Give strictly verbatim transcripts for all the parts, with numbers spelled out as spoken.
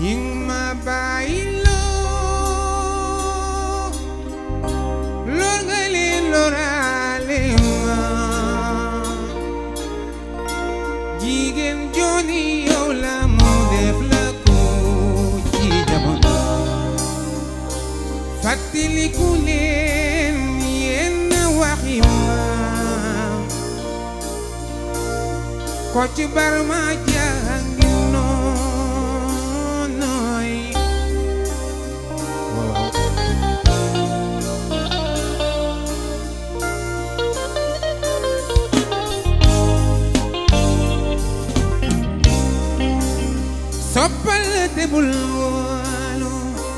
ñing ma bàyyiloo lor nga leen loraale ma jigéen jooni yow la mu def la ko ci jamono fàttaliku leen yenn waxi ma ko ci bar ma jàngi noonoy soppal te bul wóolu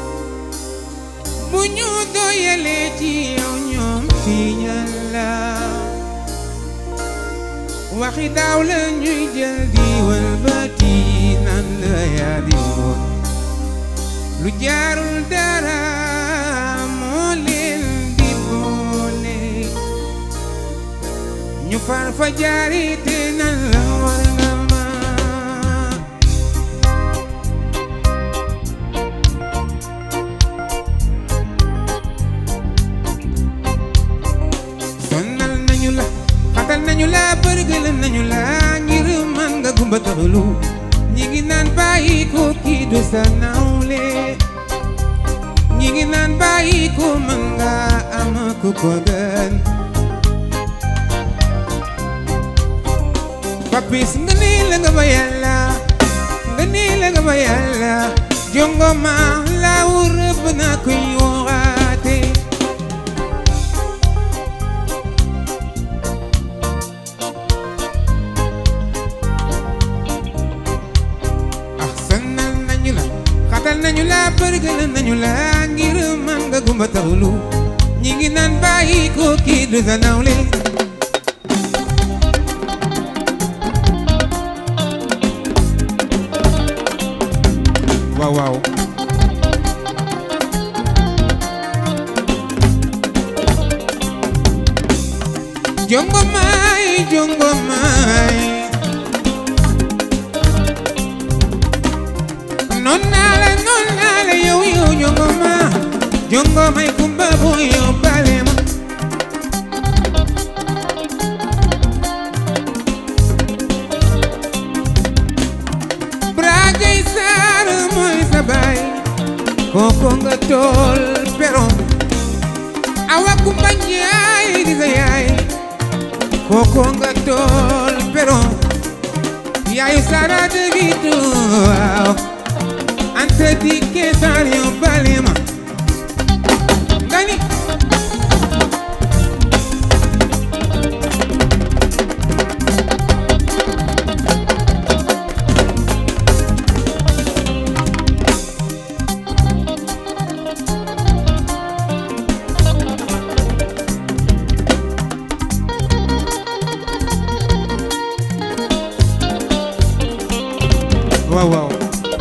bu ñu doyalee ci yow ñoom tiiñal la waxi daaw la ñuy jël di wëlbati nan la yaa di woon lu jaarul dara moo leen di boole ñu far fa jaari te nan la war nga ma sonal nañu la xatal nañu la bërgël nañu la ngir man nga gumba taxalu ñi ngi naan bàyyi ko kii du sa nawle ñi ngi naan bàyyi ko man nga am ku ko gën papis nga nii la nga ba yàlla nga nii la nga ba yàlla jongo ma la wu rëbb na kuy waxaate xatal nañu la bërgël nañu la ngir man nga gumba taxulu ñi ngi naan bàyyi ko kii du sa nawle waaw waaw jongo may jongo may non naa la non naa la yow yow jongo ma jongo may kumba bu yow bale ma Bragay Saar mooy sa baay koko nga tool pero awa kumba njaay di sa yaay koko nga tool pero yaayu Sara de Vito waaw ante di ke Saar yow bale ma ngani waaw waaw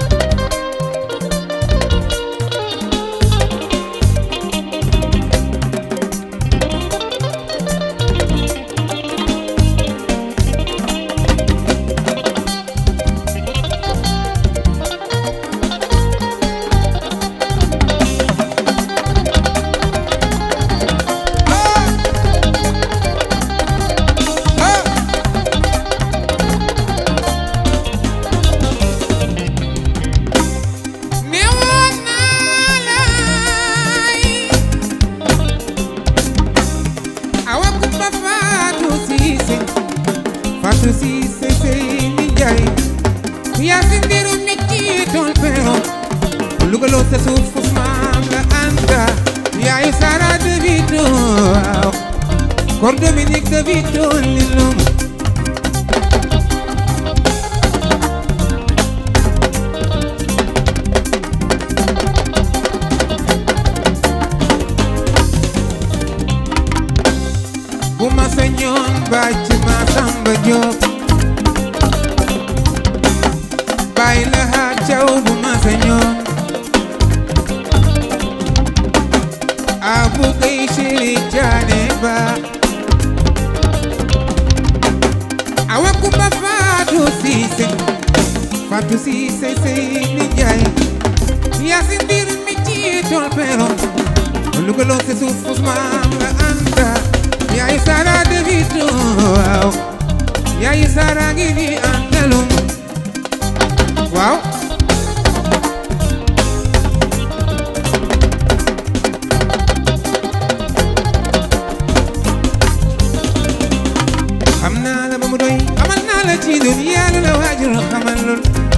Fatou Cissé Seyni Njaay yaa si ndiru mi ci tool pero lugaloo sa suuf fus maam la anta yaayu Sara de Vito waaw kor Dominique de Vito lilum bu ma sañoon bàcc ma Samba Diop bàyyi la xaar caw bu ma sañoon abu gay chéri caane ba awa kumba Fatou Cissé Fatou Cissé Seyni Njaay Yacine Ndir mi ci tool pero Louga loo si suuf fus maam nga anta yaay Sara de Vito waaw yaay Sara ngi ni andalum waaw xam naa la ba mu doy xamal naa la ci dunya lu la waajur xamal lul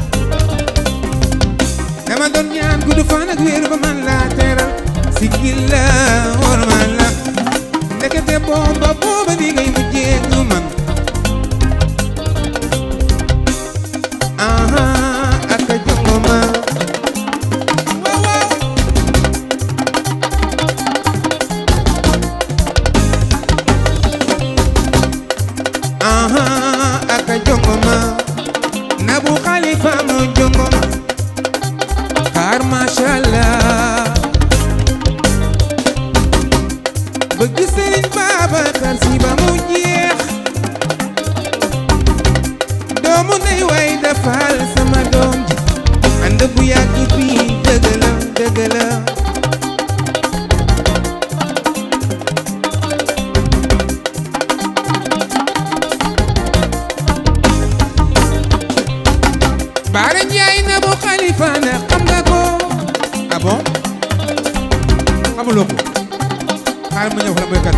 dama doon ñaan gudd fan ak wér ba man laa teral sigil la wormal la ndekete booba booba di ngay mujjee du man aha ak a jongoma waaw waaw aha ak a jongoma Nabu Khalifa mo jongoma kar mashallah bëgg Sëriñ Babacar Si ba mu jeex doomu nay way defal sama doom ji ànd bu yàgg bi dëgg la dëgg la Baara Njaay Nabu Khalifa ndax xam nga ko ah bon xamuloo ko xaaral ma ñëw fa la béykat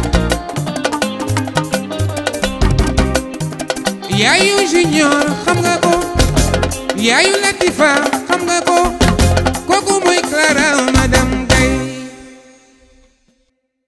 yaayu Junior xam nga ko yaayu Latifa xam nga ko kooku mooy Clara madame